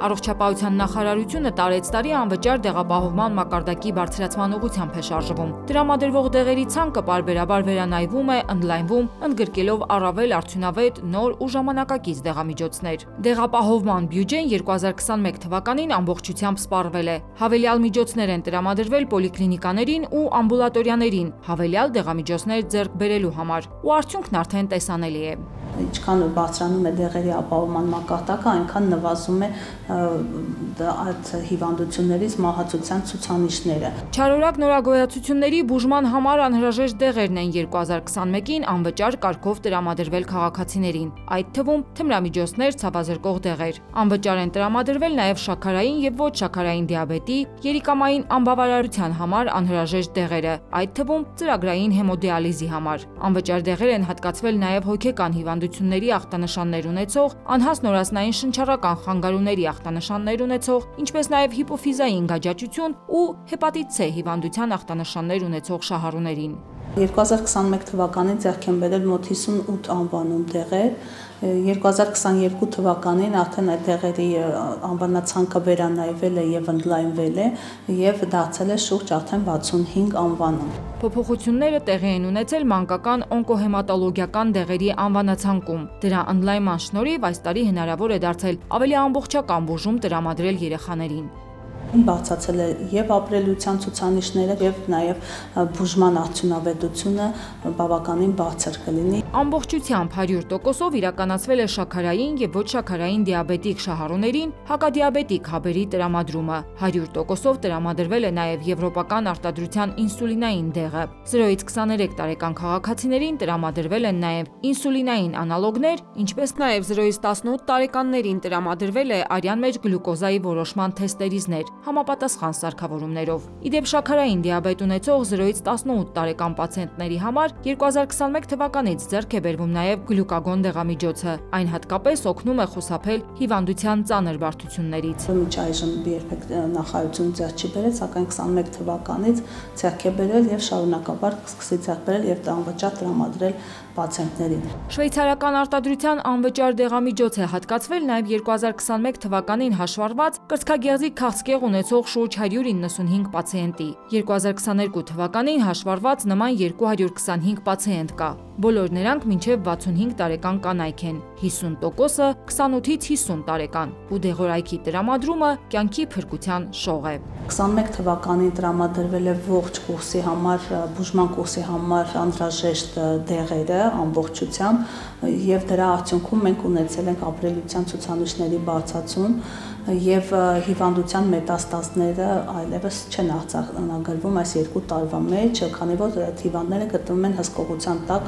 Առողջապահության նախարարությունը տարեց տարի անվճար դեղապահովման մակարդակի բարձրացման ուղղությամբ է շարժվում։ Տրամադրվող դեղերի ցանկը պարբերաբար վերանայվում է, ընդլայնվում, ընդգրկելով առավել արդյունավետ, նոր ու ժամանակակից դեղամիջոցներ։ Դեղապահովման բյուջեն 2021 թվականին ամբողջությամբ սպառվել է։ Հավելյալ միջոցներ են տրամադրվել պոլիկլինիկաներին ու ամբուլատորիաներին, հավելյալ դեղամիջոցներ ձեռք բերելու համար, ու արդյունքն արդեն տեսանելի է։ Ինչքան բարձրանում է դեղերի ապահովման մակարդակը, այնքան նվազում է այդ հիվանդություններից մահացության ցուցանիշները։ Չարորակ նորագոյացությունների բուժման համար անհրաժեշտ դեղերն են 2021-ին անվճար կարգով տրամադրվել քաղաքացիներին, այդ թվում թմրամիջոցներ, ցավազրկող դեղեր։ Անվճար են տրամադրվել նաև շաքարային եւ ոչ շաքարային դիաբետի, երիկամային անբավարարության համար անհրաժեշտ դեղերը, այդ թվում ծրագրային հեմոդիալիզի համար։ Անվճար դեղեր են հատկացվել նաև հոգեկան հիվանդությունների ախտանշաններ ունեցող, անհասնորացնային շնչառական խանգարումների ախտանշաններ ունեցող, ինչպես նաև հիպոֆիզային գաճաճություն ու հեպատիտ C հիվանդության ախտանշաններ ունեցող շահառուներին։ 2021 թվականին ձեռք են բերել մոտ 58 անվանում դեղեր, 2022 թվականին արդեն այդ դեղերի անվանացանկը վերանայվել է եւ ընդլայնվել է եւ դարձել է շուրջ արդեն 65 անվանում։ Փոփոխությունները տեղի են ունեցել մանկական օնկոհեմատոլոգիական դեղերի անվանացանկում։ Դրա ընդլայնման շնորհիվ այս տարի հնարավոր է դարձել ավելի ամբողջական բուժում տրամադրել երեխաներին։ Բարձրացել է եւ ապրելության ցուցանիշները եւ նաեւ բուժման արդյունավետությունը բավականին բարձր կլինի։ Ամբողջությամբ 100%-ով իրականացվել է շաքարային եւ ոչ շաքարային դիաբետիկ շահառուներին հակադիաբետիկ հաբերի տրամադրումը։ 100%-ով տրամադրվել է նաեւ եվրոպական արտադրության ինսուլինային դեղը։ 0-ից 23 տարեկան քաղաքացիներին տրամադրվել են նաեւ ինսուլինային անալոգներ, ինչպես նաեւ 0-ից 18 տարեկաններին տրամադրվել է արյան մեջ գլյուկոզայի որոշման թեստերիզներ համապատասխան սարքավորումներով։ Իդեպ շաքարային դիաբետ ունեցող 0-ից 18 տարեկան պացիենտների համար 2021 թվականից ձեռք է բերվում նաև գլյուկագոն դեղամիջոցը։ Այն հատկապես օգնում է խուսափել հիվանդության ծանր բարդություններից։ Մինչ այժմ երբեք նախարարությունը ձեռք չի բերել, սակայն 21 թվականից ձեռք է բերել եւ շարունակաբար կսկսի ձեռք բերել եւ անվճար տրամադրել պացիենտներին։ Շվեյցարական արտադրության անվճար դեղամիջոց է հատկացվել նաև 2021 թվականին հաշվառված կրծքագեղձի քաղցկեղ ունեցող շուրջ 195 պացիենտի։ 2022 թվականին հաշվառված նման 225 պացիենտ կա։ Բոլոր նրանք մինչև 65 տարեկան կանայք են, 50%-ը 28-ից 50 տարեկան, ու դեղորայքի տրամադրումը կյանքի փրկության շող է։ 21 թվականին տրամադրվել է ողջ կուրսի համար, բուժման կուրսի համար անհրաժեշտ դեղերը ամբողջությամբ եւ դրա արդյունքում մենք ունեցել ենք ապրելության ցուցանիշների բարձրացում եւ հիվանդության մետաստազները այլևս չեն արձանագրվում այս 2 տարվա մեջ, քանի որ այդ հիվանդները գտնվում են հսկողության տակ։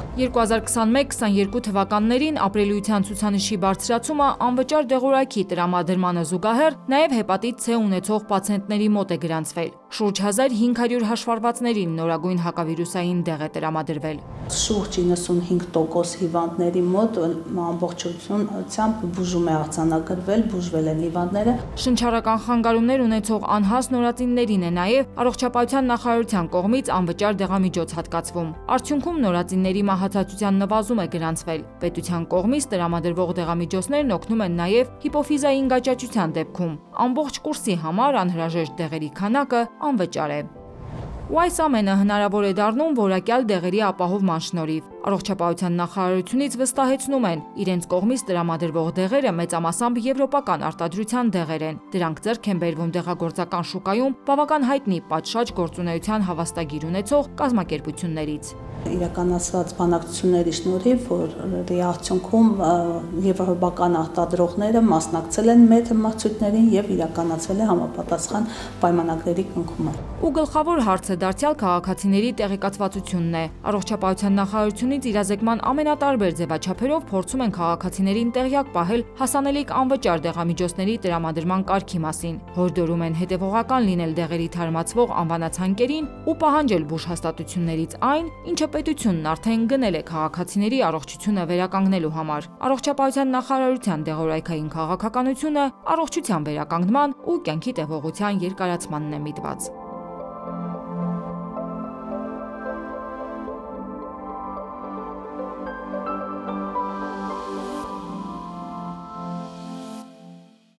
2021-22 թվականներին ապրելության ցուցանիշի բարձրացումը անվճար դեղորայքի տրամադրմանը զուգահեռ նաև հեպատիտ C ունեցող պացիենտների մոտ է գրանցվել։ Շուրջ 1500 հաշվառվածներին նորագույն հակավիրուսային դեղ է տրամադրվել։ Շուրջ 95% հիվանդների մոտ ամբողջությամբ բուժում է արձանագրվել, բուժվել են հիվանդները։ Շնչառական խանգարումներ ունեցող անհաս նորածիններին է նաև Առողջապահության նախարարության կողմից անվճար դեղամիջոց հատկացվում։ Արդյունքում նորածինների մահացածության նվազում է գրանցվել։ Պետության կողմից տրամադրվող դեղամիջոցներն օգնում են նաև հիպոֆիզային գաճաճության դեպքում։ Ամբողջ կուրսի համար անհրաժեշտ դեղերի քանակը անվճար է։ Ու այս ամենը հնարավոր է դառնում որակյալ դեղերի ապահովման շնորհիվ։ Առողջապահության նախարարությունից վստահեցնում են, իրենց կողմից տրամադրվող դեղերը մեծամասամբ եվրոպական արտադրության դեղեր են։ Դրանք ձեռք են բերվում դեղագործական շուկայում բավական հայտնի պատշաճ գործունեության հավաստագիր ունեցող կազմակերպություններից։ Իրականացված բանակցությունների շնորհիվ, որի արդյունքում եվրոպական արտադրողները մասնակցել են մեր մրցույթներին եւ իրականացվել է համապատասխան պայմանագրերի կնքումը։ Ու գլխավոր հարցը դարձյալ քաղաքացիների տեղեկացվածությունն է։ Առողջապահության նախարարությունից իրազեկման ամենատարբեր ձևաչափերով փորձում են քաղաքացիներին տեղյակ պահել հասանելիք անվճար դեղամիջոցների տրամադրման կարգի մասին։ Հորդորում են հետևողական լինել դեղերի թարմացվող անվանացանկերին ու պահանջել բուժհաստատություններից այն, ինչը պետությունն արդեն գնել է քաղաքացիների առողջությունը վերականգնելու համար։ Առողջապահության նախարարության դեղորայքային քաղաքականությունը առողջության վերականգնման ու կյանքի տևողության երկարացմանն է միտված։